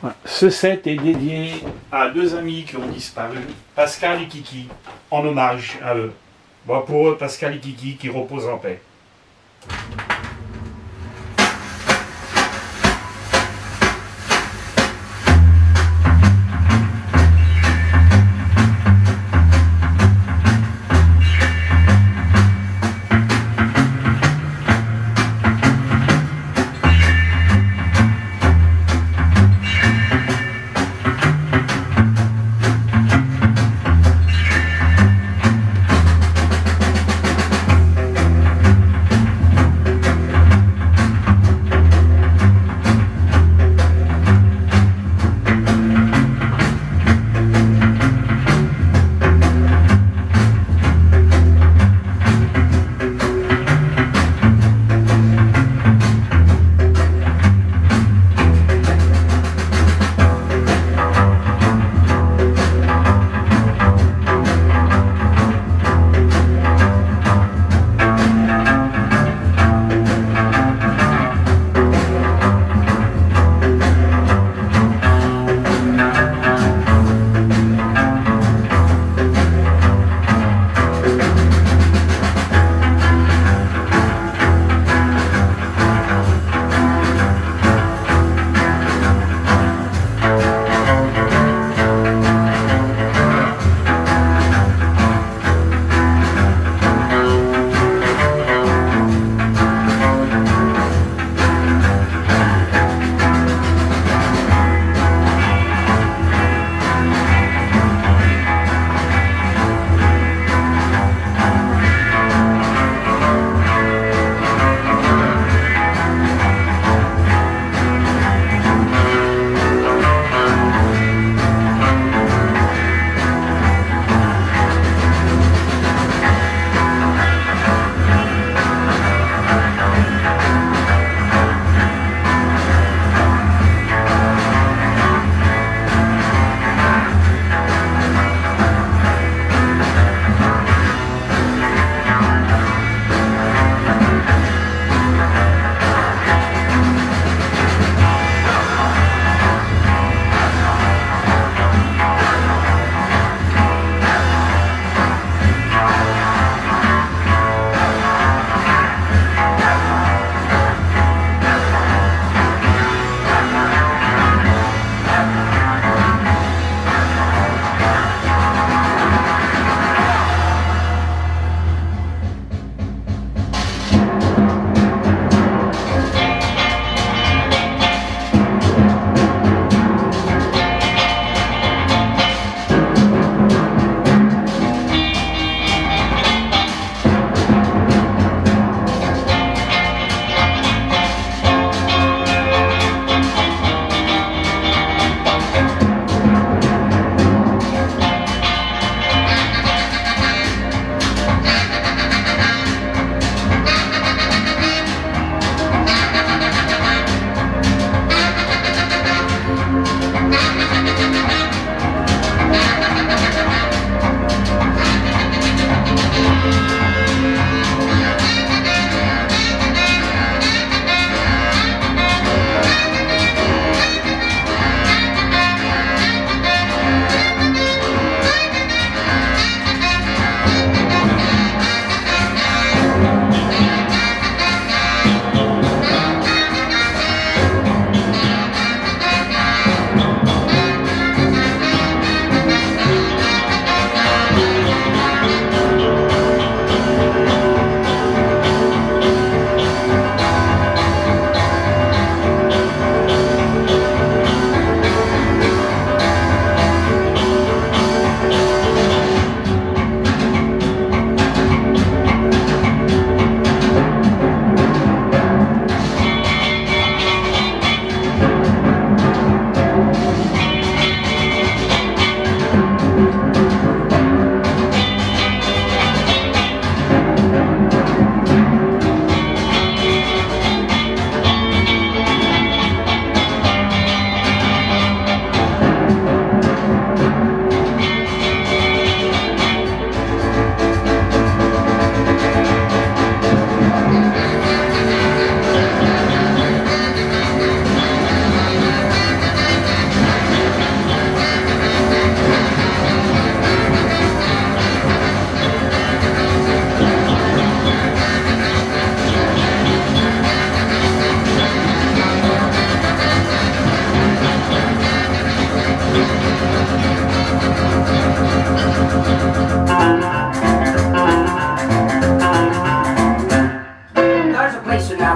Voilà. Ce set est dédié à deux amis qui ont disparu, Pascal et Kiki, en hommage à eux. Bon, pour eux, Pascal et Kiki, qui reposent en paix.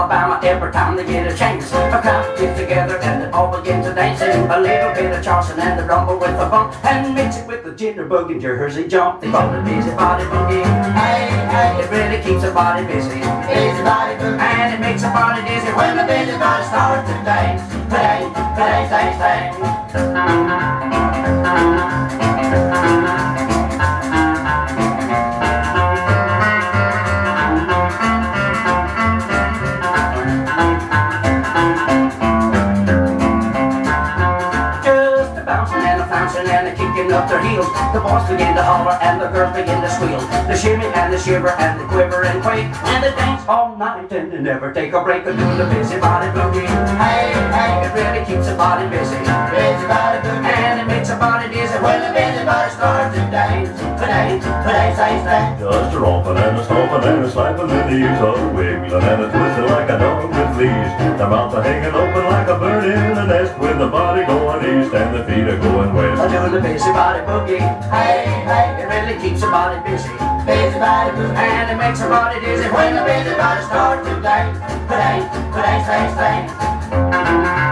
Alabama every time they get a chance. A crowd gets together and they all begin to dance. A little bit of Charleston and the rumble with a bump, and mix it with the jitterbug and Jersey jump. They call it busy body boogie. Hey, hey, it really keeps the body busy. Busy body boogie. And it makes the body dizzy when the busy body starts to dance. Dance, dance, dance, dance. And they're kicking up their heels. The boys begin to holler and the girls begin to squeal. The shimmy and the shiver and the quiver and quake, and they dance all night and they never take a break of doing the busy body boogie. Hey, hey, it really keeps the body busy. Busy body boogie. And it makes the body dizzy when the busy body starts to dance. Dance, dance, dance, dance. Just a romping and a stomping and a slapping the knees, a wiggling and a twisting like a dog with fleas. Their mouths are hanging open like a bird in a nest, with the body going east and the feet are going west. Doing the busy body boogie. Hey, hey, it really keeps the body busy. Busy body boogie. And it makes the body dizzy when the busy body starts to dance. Dance, dance, dance, dance.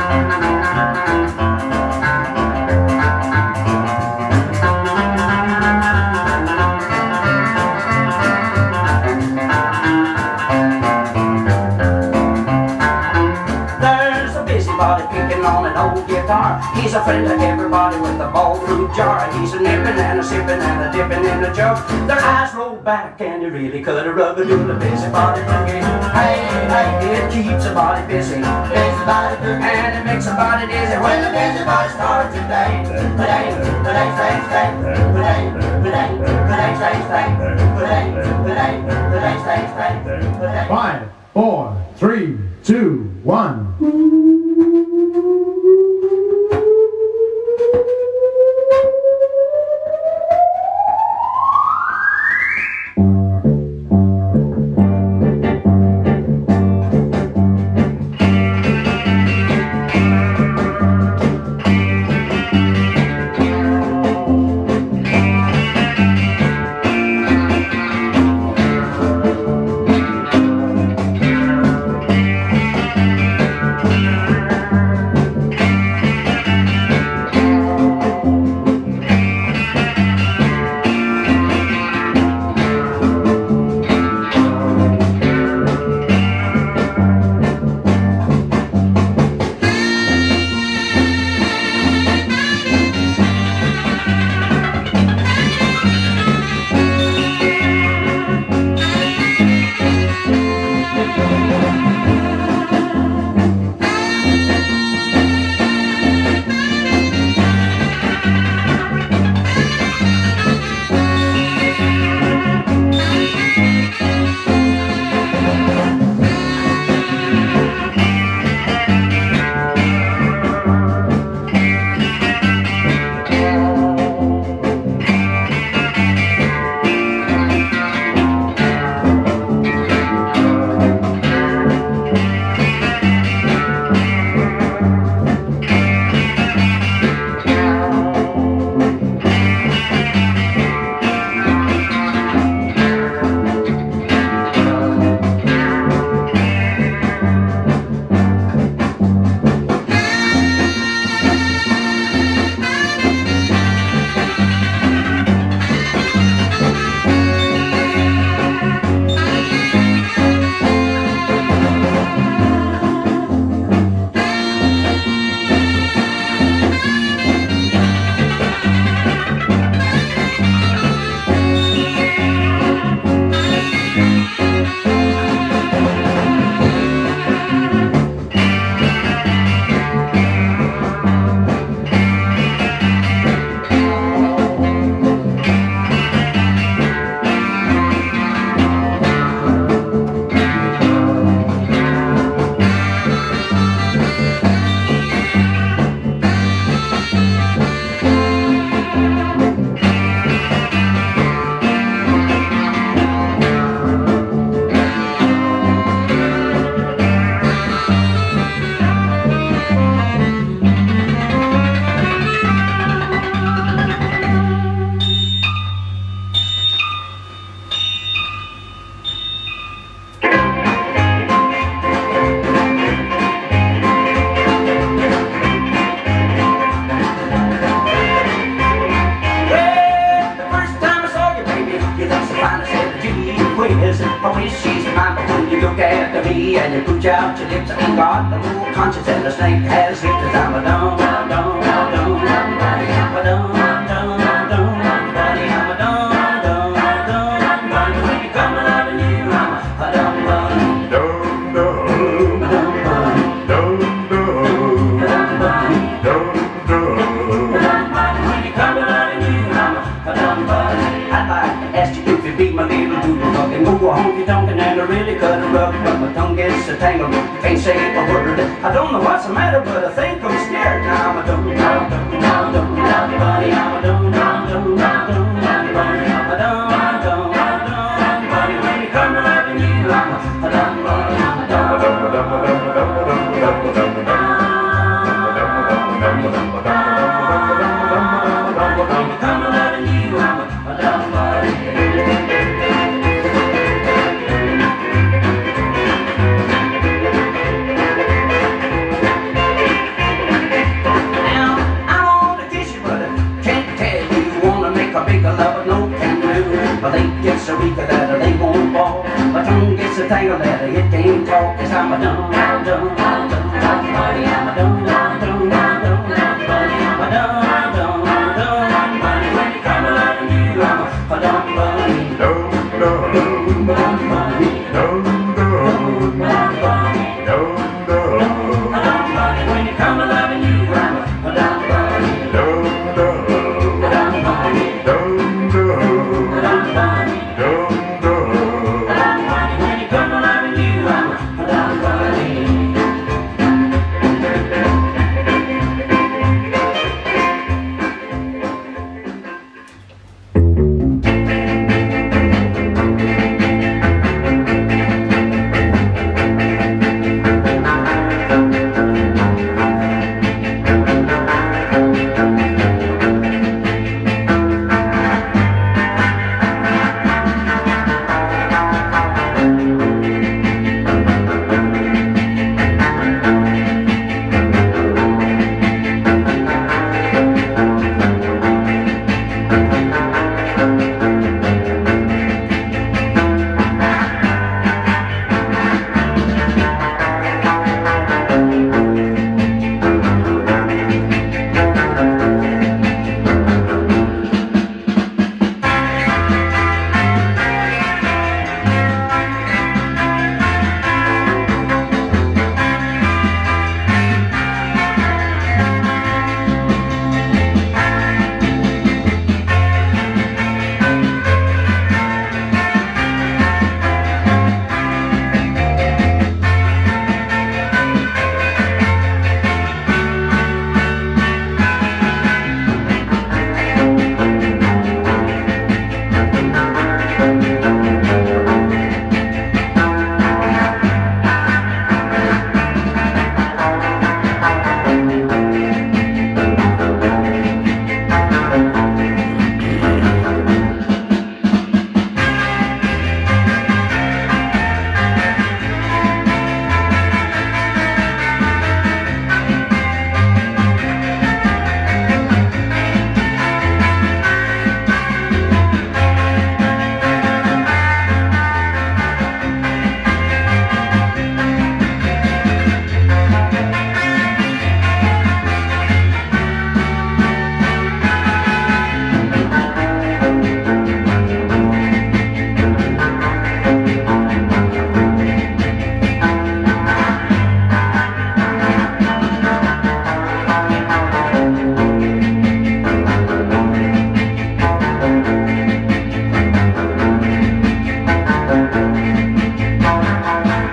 Body picking on an old guitar. He's a friend of everybody with a ballroom jar. He's a nipping and a sipping and a dipping in a jug. Their eyes roll back and he really could have rubbed doing the busy body boogie. Hey, hey, it keeps the body busy. Busy body boogie. And it makes the body dizzy when the busy body starts to dance. Dance, dance, dance, dance, dance. Dance, dance, dance, dance, dance. Dance, dance, dance, dance. 5, 4, 3, 2, 1. reach out your lips and got a little conscience and the snake has slipped as I'm a dum dum dum dum dum buddy, I'm a dum dum dum dum buddy, I'm a dum dum dum buddy. When you come to loving you, I'm a dum buddy. Dum dum Dum buddy. dum dum Dum buddy. dum dum. Dum buddy. When you come to loving you, I'm a dum buddy. I'd like to ask you if you be my little doodle dog and move a honky tonk and I really cut her up, but my tongue gets a tangle. Can't say a word. I don't know what's the matter, but I think I'm scared. Now I'm a dum dum dum dum dum dum buddy. I'm a dum dum dum dum dum buddy. I'm a dum dum dum buddy. When you come to loving you, I'm a dum buddy. I'm a dum dum dum dum dum dum dum. When you come to loving you, I'm a dum buddy. My leg gets so weak that I ain't won't fall. My tongue gets so tangled that it can't talk. 'Cause I'm a dum dum dum dum dum buddy. I'm a dum dum dum dum dum buddy. I'm a dum dum dum buddy. When you come to loving you, I'm a dum buddy. Dum dum Dum buddy. dum dum Dum buddy. dum dum Dum buddy. When you come to loving you, I'm a dum buddy. dum dum Dum buddy. dum dum. Dum buddy. Dum dum. Dum buddy. When you come to loving you, I'm a dum buddy.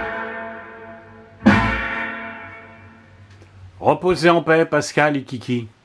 Reposez en paix, Pascal et Kiki.